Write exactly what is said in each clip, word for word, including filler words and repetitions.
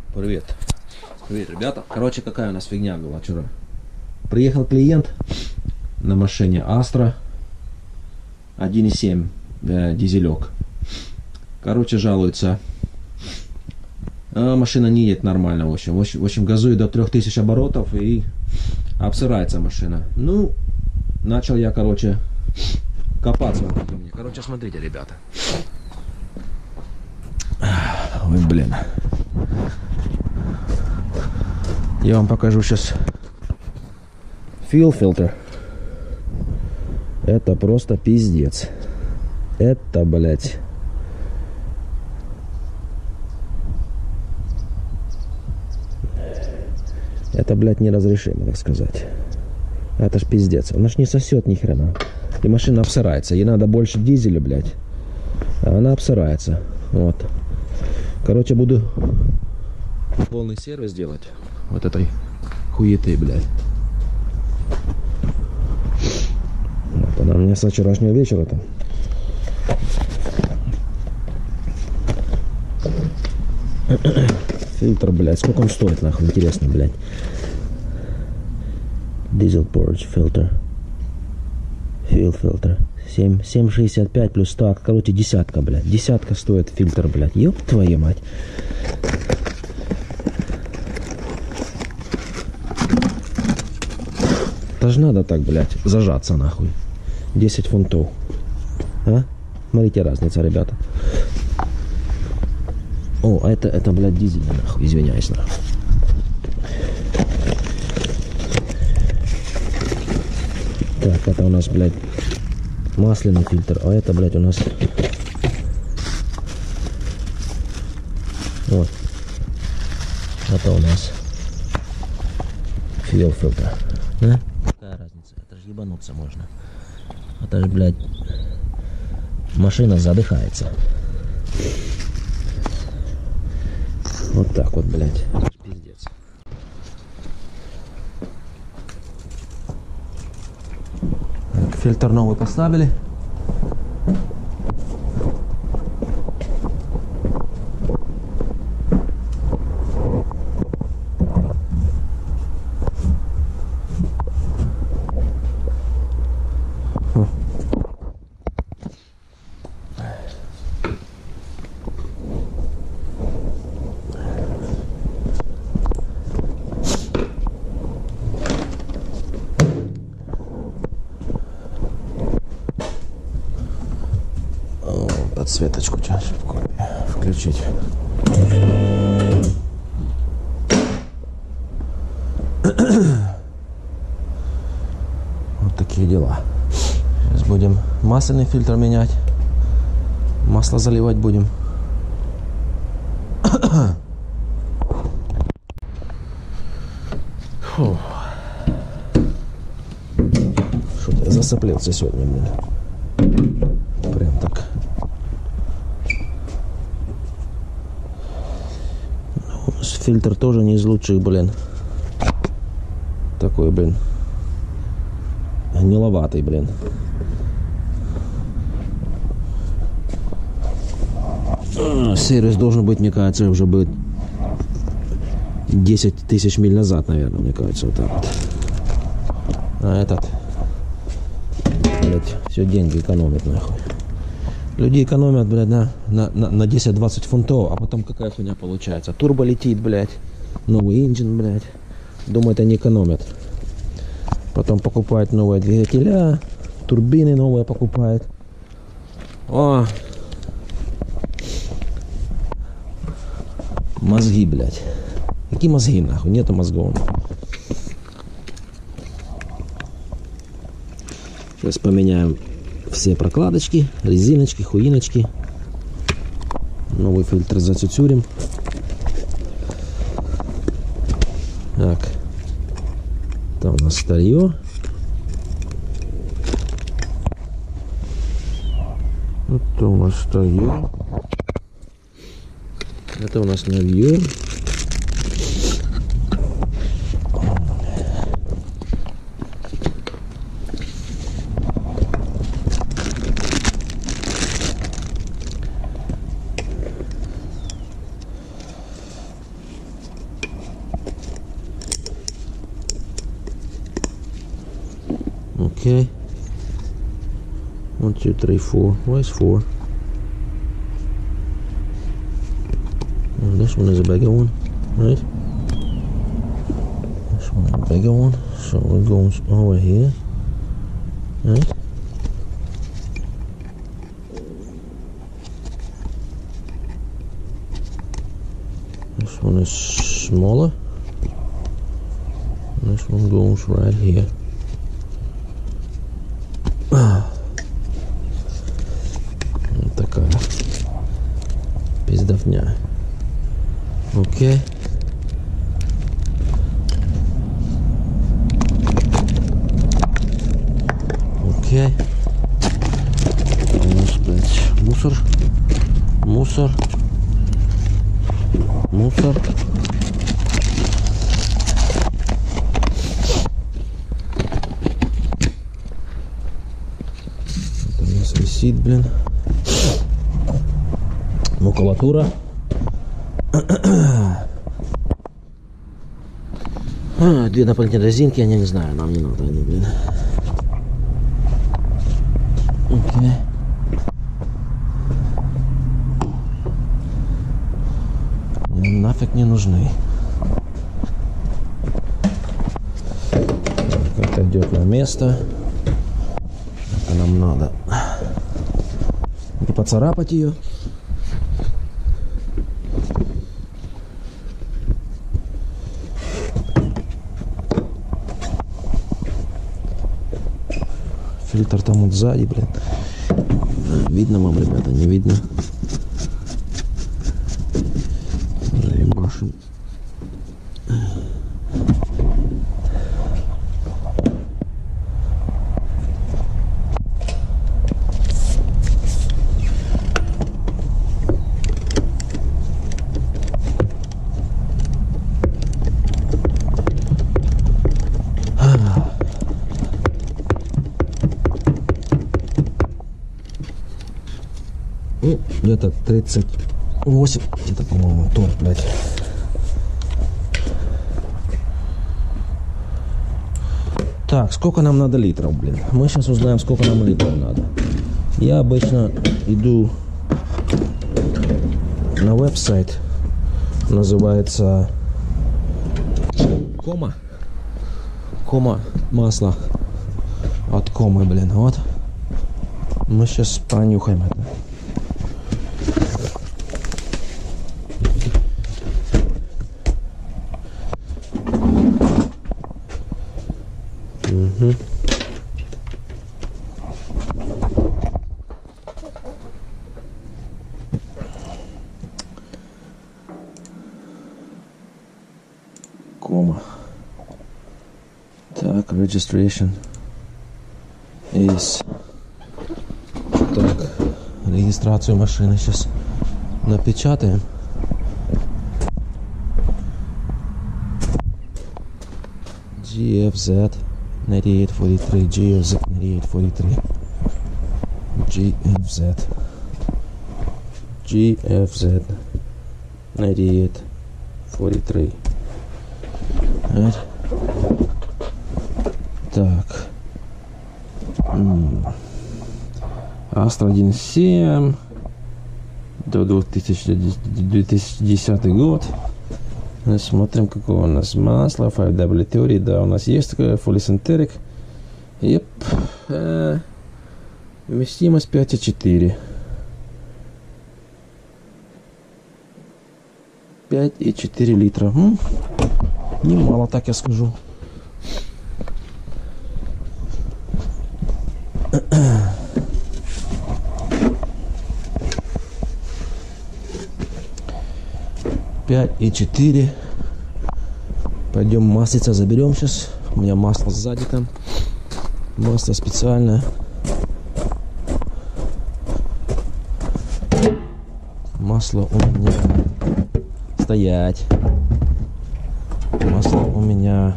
Привет. Привет, ребята. Короче, какая у нас фигня была вчера. Приехал клиент на машине Astra один и семь э, дизелек. Короче, жалуется. А машина не едет нормально, в общем. В общем, в общем газует до трёх тысяч оборотов и обсырается машина. Ну, начал я, короче, копаться. Короче, смотрите, ребята. Ой, блин. Я вам покажу сейчас fuel filter. Это просто пиздец. Это, блядь. Это, блядь, неразрешимо, так сказать. Это ж пиздец. Она ж не сосет ни хрена. И машина обсырается. Ей надо больше дизеля, блядь. А она обсырается. Вот. Короче, буду полный сервис делать. Вот этой хуеты, блядь. Вот она у меня со вчерашнего вечера там. Фильтр, блядь. Сколько он стоит, нахуй, интересно, блядь. Diesel Purge filter. Fuel filter. семь шестьдесят пять плюс сто. Короче, десятка, блядь. Десятка стоит фильтр, блядь. Ёб твою мать. Это ж надо так, блядь, зажаться, нахуй. десять фунтов. А? Смотрите, разница, ребята. О, а это, это, блядь, дизельный, нахуй. Извиняюсь, нахуй. Так, это у нас, блядь, масляный фильтр. А это, блядь, у нас... Вот. Это у нас fuel фильтр. Да? Какая разница? Это же ебануться можно. Это же, блядь, машина задыхается. Вот так вот, блядь. Пиздец. Так, фильтр новый поставили. Подсветочку сейчас включить. Вот такие дела. Сейчас будем масляный фильтр менять. Масло заливать будем. Фу. Что-то я засоплился сегодня, блин. Прям так. Фильтр тоже не из лучших, блин. Такой, блин. Гниловатый, блин. Сервис должен быть, мне кажется, уже будет десять тысяч миль назад, наверное, мне кажется, вот так вот. А этот, блядь, все деньги экономит, нахуй. Люди экономят, блядь, на, на, на десять-двадцать фунтов, а потом какая хуйня получается. Турбо летит, блядь. Новый инжин, блядь. Думают, они экономят. Потом покупают новые двигателя. Турбины новые покупают. О! Мозги, блядь. Какие мозги, нахуй? Нету мозгов. Сейчас поменяем все прокладочки, резиночки, хуиночки. Новый фильтр зацюцюрим. Так. Там у нас старье. Это у нас старье. Это у нас новье. Okay. One, two, three, four. Where's four? Oh, this one is a bigger one, right? This one is a bigger one. So we're going over here, right? This one is smaller. And this one goes right here. Вот такая пиздовня. Окей. Окей. У нас, блядь, мусор. Мусор. Мусор. Это у нас висит, блин. Макулатура. А, две дополнительные резинки, я не знаю, нам не надо они, блин. Окей. Они нафиг не нужны. Как-то идет на место. Это нам надо. И поцарапать ее. Фильтр там вот сзади, блин. Видно вам, ребята, не видно? Заебашим. Ну, где-то тридцать восемь, это, по-моему, торт, блядь. Так, сколько нам надо литров, блин? Мы сейчас узнаем, сколько нам литров надо. Я обычно иду на веб-сайт, называется Кома. Кома масло от Комы, блин, вот. Мы сейчас пронюхаем это. Угу. Кома. Так, registration is. Так, регистрацию машины сейчас напечатаем. джи эф зет ninety-eight forty-three, джи эф зет ninety-eight forty-three, джи эф зет, джи эф зет ninety-eight forty-three. Right. Так. Астра один семь до две тысячи десятый год. Смотрим, какое у нас масло. файв дабл ю Theory, да, у нас есть такое. Fully synthetic. Yep. Э, вместимость пять и четыре. пять и четыре литра. М? Немало, так я скажу. пять и четыре. Пойдем маслица заберем сейчас. У меня масло сзади там. Масло специальное. Масло у меня... Стоять. Масло у меня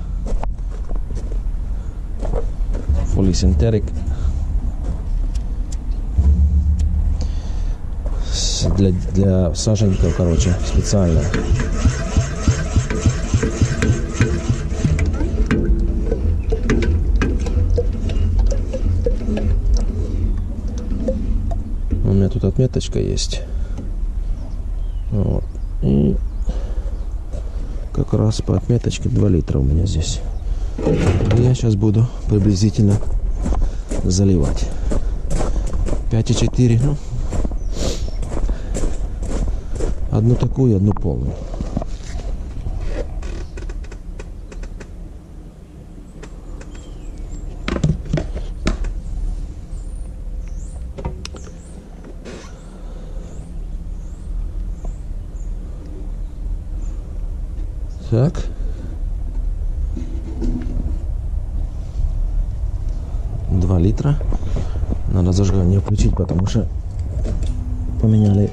Fully synthetic. Для, для саженников, короче, специально. тут отметочка есть. Вот. И как раз по отметочке два литра у меня здесь. И я сейчас буду приблизительно заливать. пять и четыре. Ну, одну такую, одну полную. Так. два литра. Надо зажигание включить, потому что поменяли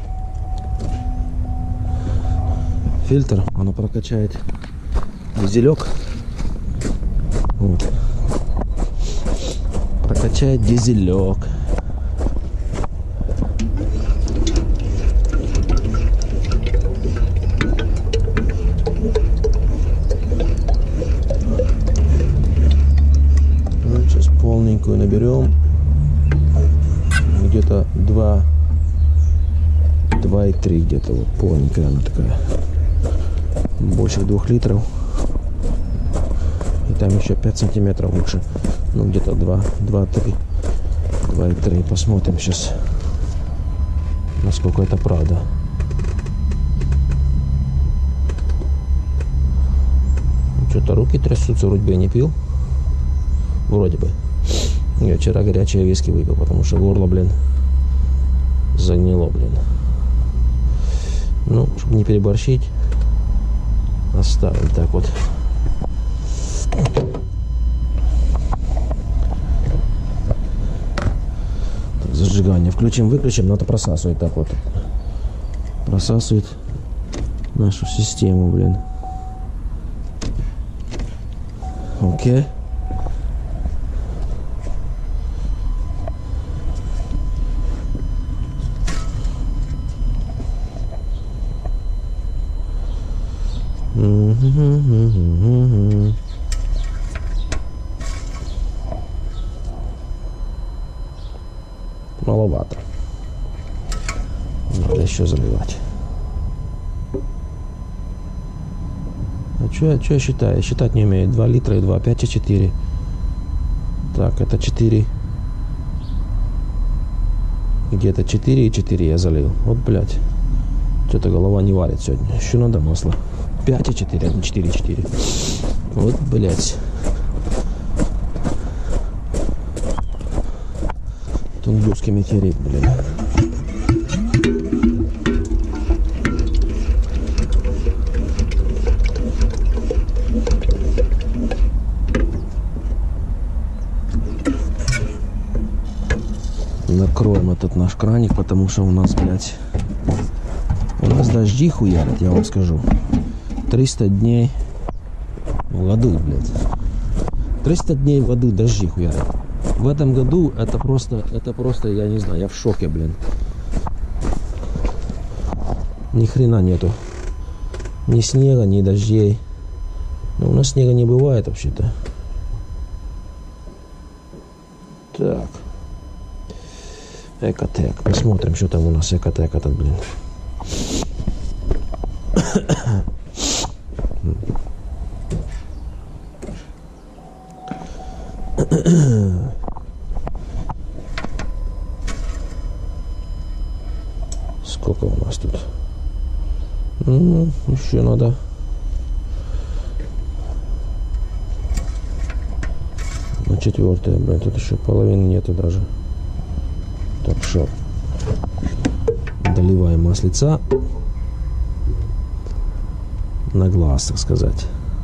фильтр. Оно прокачает дизелек. Вот. Прокачает дизелек. Наберем где-то два и три, где-то вот полненькая она такая, больше двух литров, и там еще пять сантиметров лучше, ну где-то два, два, три, два и три. Посмотрим сейчас, насколько это правда. Что-то руки трясутся, вроде бы я не пил, вроде бы. Я вчера горячее виски выпил, потому что горло, блин, загнило, блин. Ну, чтобы не переборщить, оставим так вот. Так, зажигание включим, выключим, надо просасывать так вот. Просасывает нашу систему, блин. Окей. Маловато. Надо еще заливать. А что я, что я считаю? Я считать не умею. два литра и два, пять и четыре. Так, это четыре. Где-то четыре и четыре я залил. Вот, блядь. Что-то голова не варит сегодня. Еще надо масло. пять и четыре, четыре и четыре. Вот, блядь. Тунгусский метеорит, блин. Накроем этот наш краник, потому что у нас, блядь, у нас дожди хуярят, я вам скажу. триста дней в году, блядь. триста дней в году дожди хуярят. В этом году это просто, это просто, я не знаю, я в шоке, блин. Ни хрена нету. Ни снега, ни дождей. Но у нас снега не бывает вообще-то. Так. Экотек. Посмотрим, что там у нас экотек этот, блин. Сколько у нас тут? Ну, еще надо. На четвертое, блин, тут еще половины нету даже. Так что доливаем маслица на глаз, так сказать.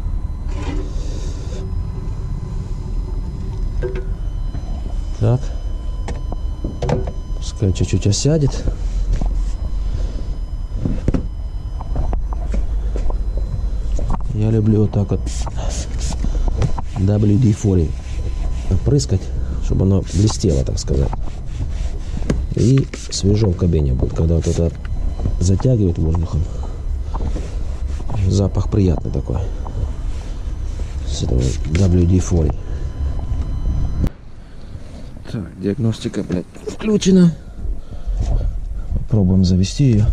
Так, пускай чуть-чуть осядет. Я люблю вот так вот дабл ю ди сорок опрыскать, чтобы оно блестело, так сказать. И свежо в кабине будет, когда вот это затягивает воздухом. Запах приятный такой. С этого дабл ю ди сорок. Так, диагностика, блядь, включена. Попробуем завести ее.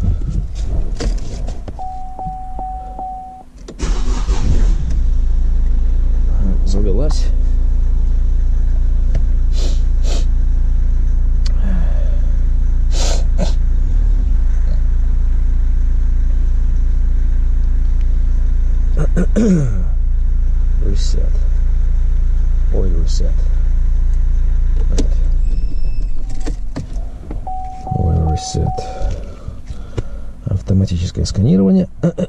Завелась. Reset. Oil reset. Oil reset. Автоматическое сканирование.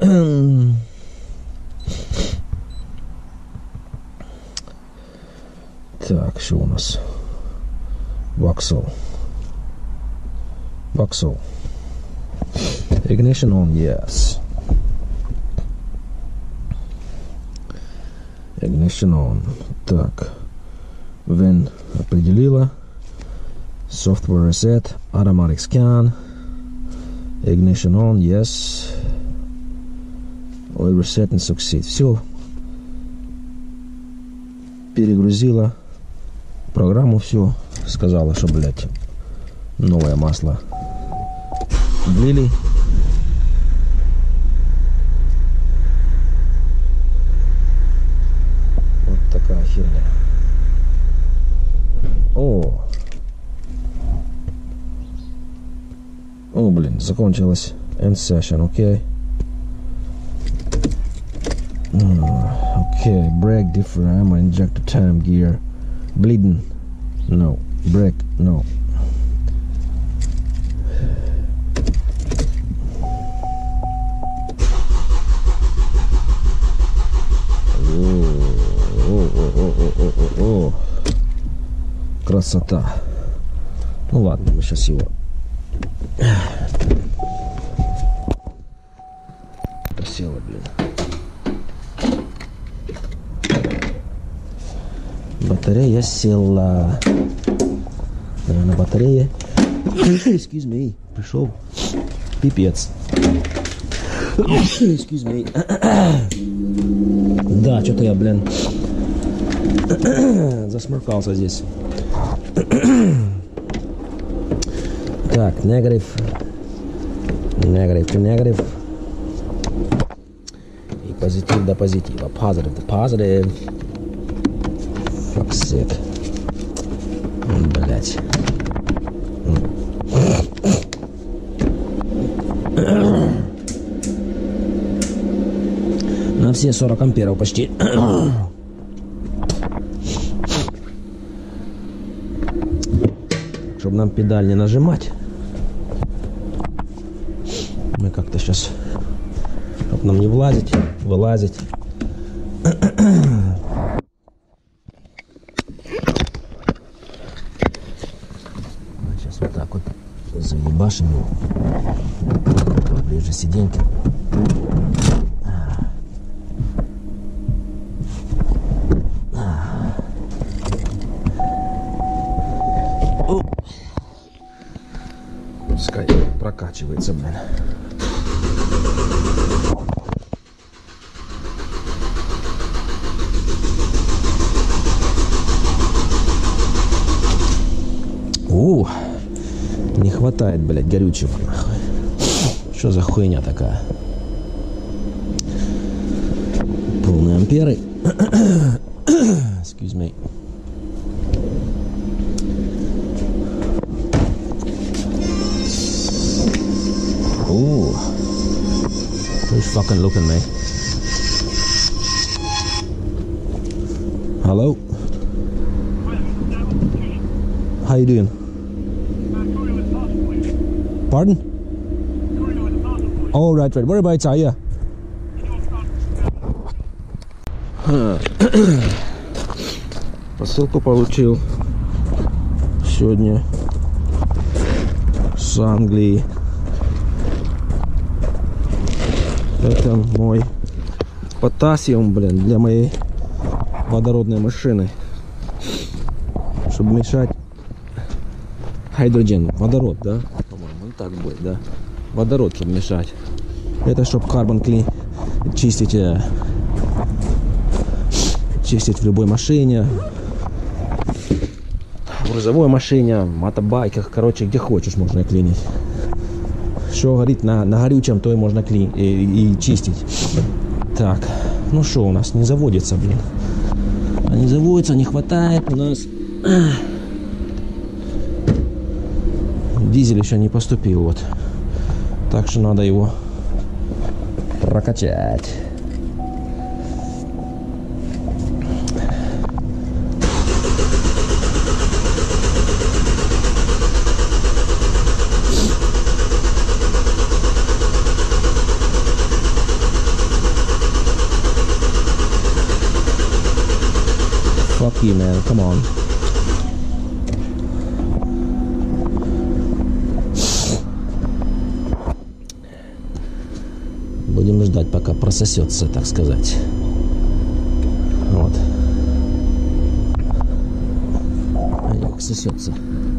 Так, что у нас? Vauxhall. Vauxhall. Ignition on, yes. Ignition on. Так. Вен определила. Software reset. Automatic scan. Ignition on, yes. Oil reset and succeed. Все. Перегрузила программу, все. Сказала, что, блядь, новое масло влили. Вот такая херня. О! О, блин, закончилась end session, окей. Окей, brake different, ammo injector time gear. Bleeding, no. Brake, no. О-о-о-о-о-о-о. Красота. Ну ладно, мы сейчас его просела, блин. Батарея села. На батарее. Excuse me. Пришел пипец. Excuse me. Да, что-то я, блин, засморкался здесь. Так, негатив. Негатив, негатив. И позитив до позитива. Positive до positive. Fuck shit. Блять. На все сорок амперов почти. Чтобы нам педаль не нажимать, мы как-то сейчас, чтобы нам не влазить, вылазить. Сейчас вот так вот заебашим его. Ближе сиденьки. Пускай прокачивается, блин. У, не хватает, блядь, горючего, нахуй. Что за хуйня такая? Полные амперы. Excuse me. Ooh. Who's fucking looking, mate? Hello? How you doing? Pardon? Oh, right, right. Whereabouts are you? Посылку получил сегодня с Англии. Это мой потасиум, блин, для моей водородной машины, чтобы мешать гидроген, водород, да, по-моему, он так будет, да, водород, чтобы мешать. Это чтобы карбон клин чистить, чистить в любой машине, в грузовой машине, мотобайках, короче, где хочешь можно клинить. Что горит на, на горючем, то и можно кли и, и чистить. Так, ну что у нас? Не заводится, блин. А не заводится, не хватает у нас. Дизель еще не поступил, вот. Так что надо его прокачать. Fuck you, man. Come on. Будем ждать, пока прососется, так сказать. Вот. А как сосется.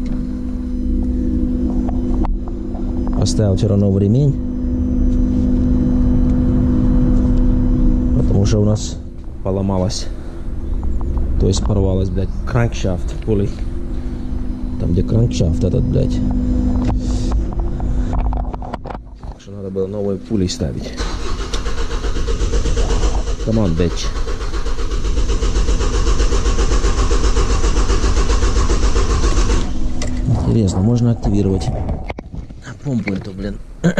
Поставил вчера новый ремень. Потому что у нас поломалось. То есть порвалась, блядь, кранкшафт пулей. Там, где кранкшафт этот, блядь. Так что надо было новые пули ставить. Come on, bitch. Интересно, можно активировать помпу эту, блин.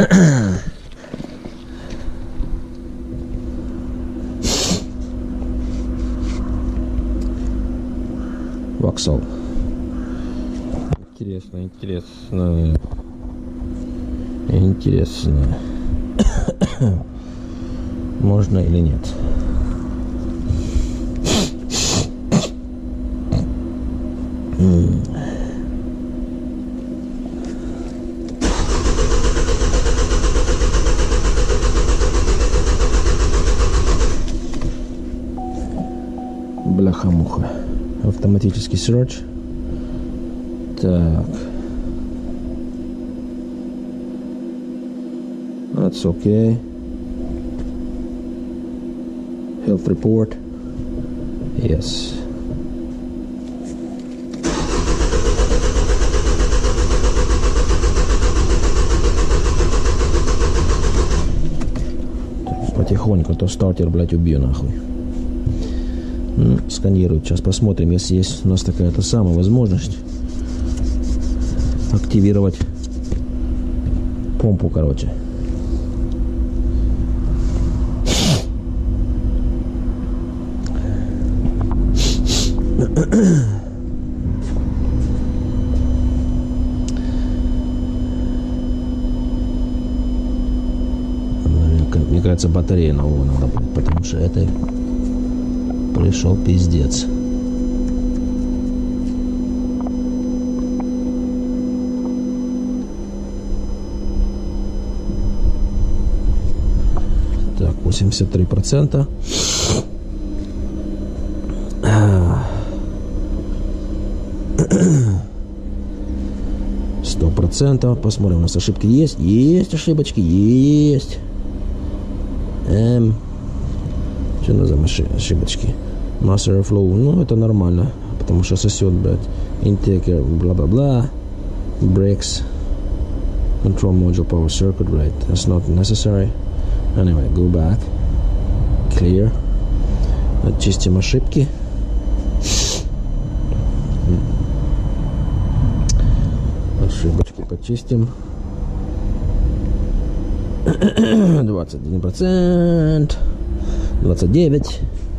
Воксал. Интересно, интересно. Интересно. Можно или нет? Бляха-муха. Автоматический search. Так. That's okay. Health report. Yes. Потихоньку, то стартер, блядь, убью нахуй. Ну, сканирует. Сейчас посмотрим, если есть у нас такая-то самая возможность активировать помпу, короче. Мне кажется, батарея нового надо будет, потому что это пришел пиздец. Так, восемьдесят три процента. Сто процентов. Посмотрим, у нас ошибки есть. Есть ошибочки, есть. Эм, что у нас за ошибочки? Master flow, ну это нормально, потому что сосет, блядь. Intake, бла-бла-бла. Brakes. Control module power circuit, right? That's not necessary. Anyway, go back. Clear. Очистим ошибки. Ошибочки почистим. двадцать один процент. двадцать девять.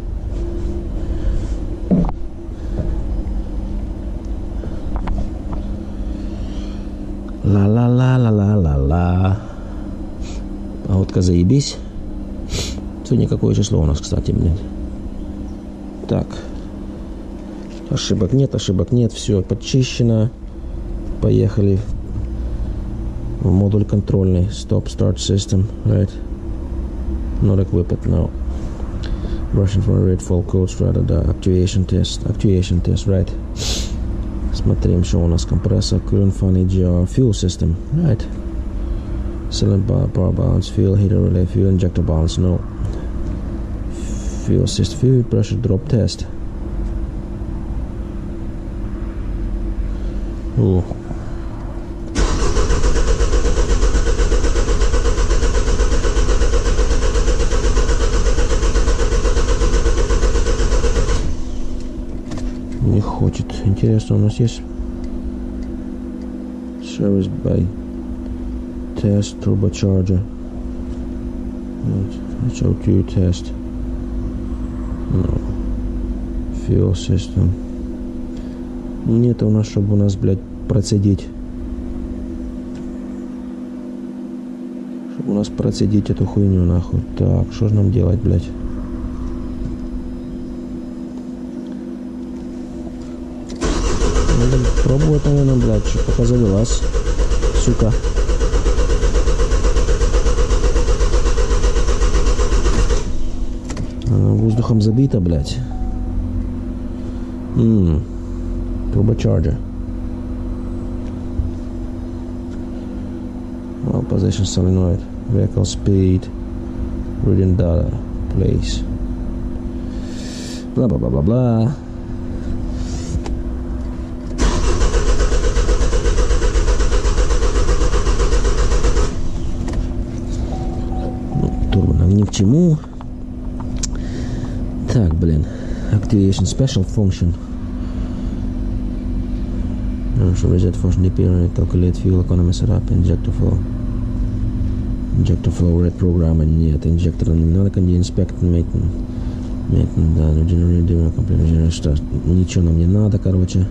Ла-ла-ла-ла-ла-ла-ла. Погодка заебись. Сегодня какое число у нас, кстати, блин. Так. Ошибок нет, ошибок нет. Все почищено. Поехали в модуль контрольный. Stop start system. Right. Not equipped, no. Russian for red fall codes rather the actuation test. Actuation test, right. Смотрим, что у нас компрессор. Current fan E G R fuel system. Right. Cylinder power balance, fuel heater relay, fuel injector balance, no. Fuel assist, fuel pressure drop test. Ooh. хочет. Интересно, у нас есть service by test turbocharger. H O two test. No. Fuel system. Нет у нас, чтобы у нас, блядь, процедить. Чтобы у нас процедить эту хуйню, нахуй. Так, что же нам делать, блядь? Надо пробовать, наверное, блядь, что пока завелась. Сука. Она воздухом забита, блядь. Ммм. Turbocharger. Well, position solenoid. Vehicle speed. Reading data. Place. Blah, blah, blah, blah, blah. Турбо нам ни к чему. Так, блин. Activation Special Function. Should reset function dependent, calculate fuel economy setup, injector flow. Injector flow rate program, нет, инжектор не надо, кондей инспект, maintenance, maintenance, да, regenerate, complete, что, ничего нам не надо, короче.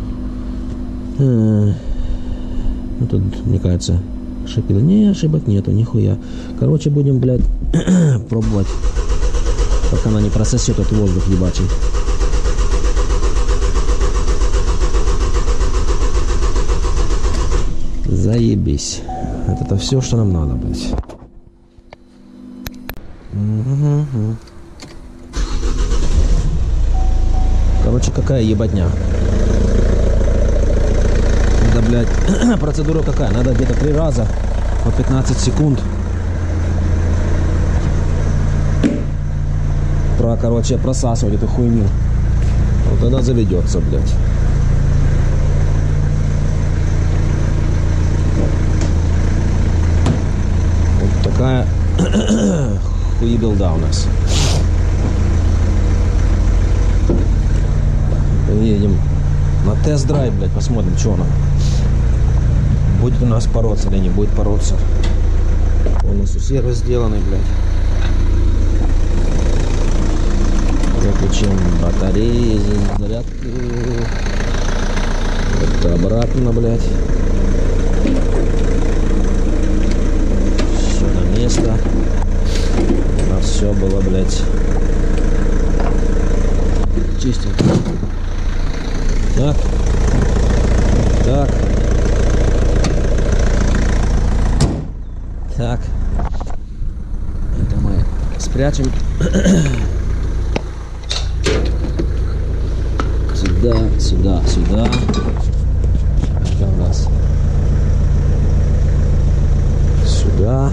Ну, тут, мне кажется, ошибки, не, ошибок нету, нихуя. Короче, будем, блядь, пробовать, пока она не прососет этот воздух ебачий. Заебись. Это все, что нам надо, блядь. Угу. Короче, какая ебатня. Надо, блядь, процедура какая? Надо где-то три раза по пятнадцать секунд. Про, короче, просасывать эту хуйню. Вот тогда заведется, блядь. Такая хуебилда у нас. Едем на тест-драйв, блядь, посмотрим, что она. Будет у нас бороться или не будет бороться. Полностью сервис сделанный, блядь. Выключим батареи, зарядки. Это обратно, блядь. Место. У нас все было, блядь, чистенько. Так. Так. Так. Это мы спрячем. Сюда, сюда, сюда. Это у нас сюда.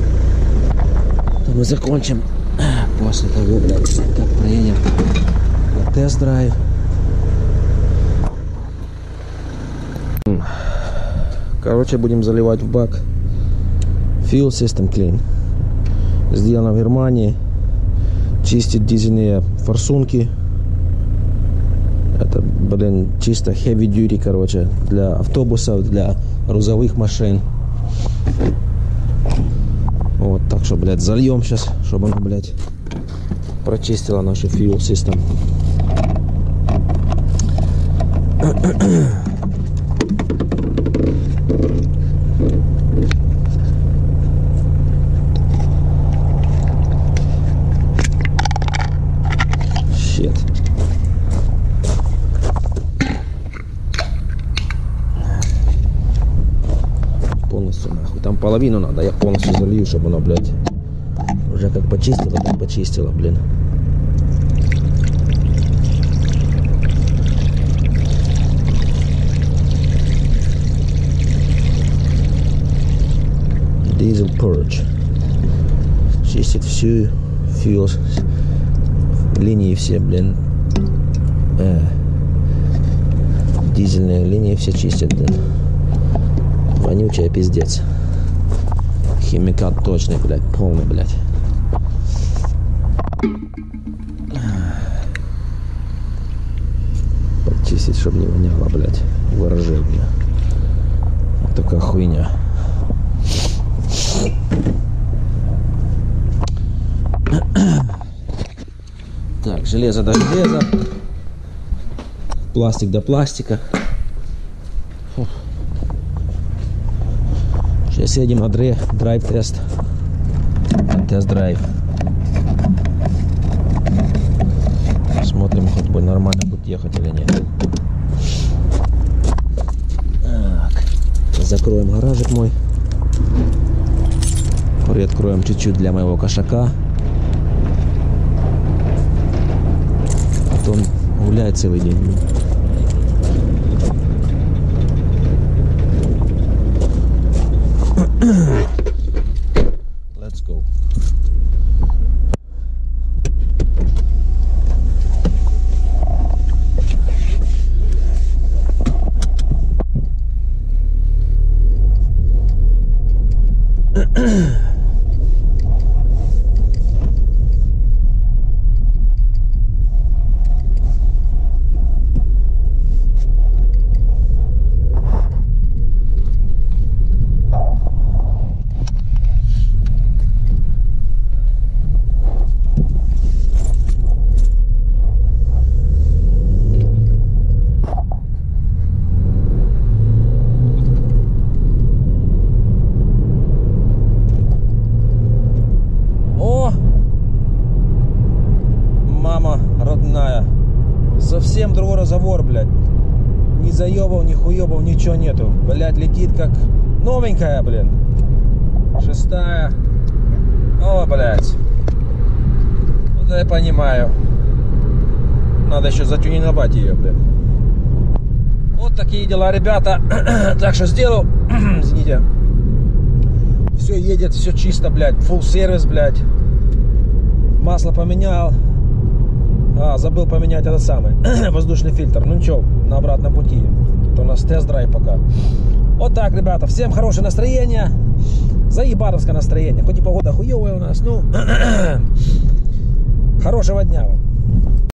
Мы закончим после того, блядь, как проедем на тест-драйв. Короче, будем заливать в бак Fuel System Clean. Сделано в Германии. Чистить дизельные форсунки. Это, блин, чисто heavy duty, короче, для автобусов, для грузовых машин. Вот, так что, блядь, зальем сейчас, чтобы она, блядь, прочистила нашу fuel system. Shit. Полностью нахуй. Там половину надо, я полностью залью, чтобы она, блядь, уже как почистила, так почистила, блин. Diesel Purge. Чистит всю fuel линии все, блин. Э, дизельные линии все чистят, блин. Вонючая пиздец. Химикат точный, блядь, полный, блядь. повесить, чтобы не воняло, блядь, в гараже, блядь. Вот такая хуйня. Так, железо до железа. Пластик до пластика. Фу. Сейчас едем на драйв, драйв-тест. Тест-драйв. Смотрим, хоть бы нормально будет ехать или нет. Так. Закроем гаражик мой. Приоткроем чуть-чуть для моего кошака. А то он гуляет целый день. Let's go. Родная. Совсем другой разговор, блядь. Ни заебов, ни хуебов, ничего нету. Блядь, летит как новенькая, блин. Шестая. О, блядь. Вот я понимаю. Надо еще затюнинговать ее, блин. Вот такие дела, ребята. Так что сделал. Извините. Все едет, все чисто, блядь. Full сервис, блядь. Масло поменял. А, забыл поменять этот самый воздушный фильтр. Ну ничего, на обратном пути. Это у нас тест-драйв пока. Вот так, ребята. Всем хорошее настроение. Заебатовское настроение. Хоть и погода хуевая у нас, ну хорошего дня вам.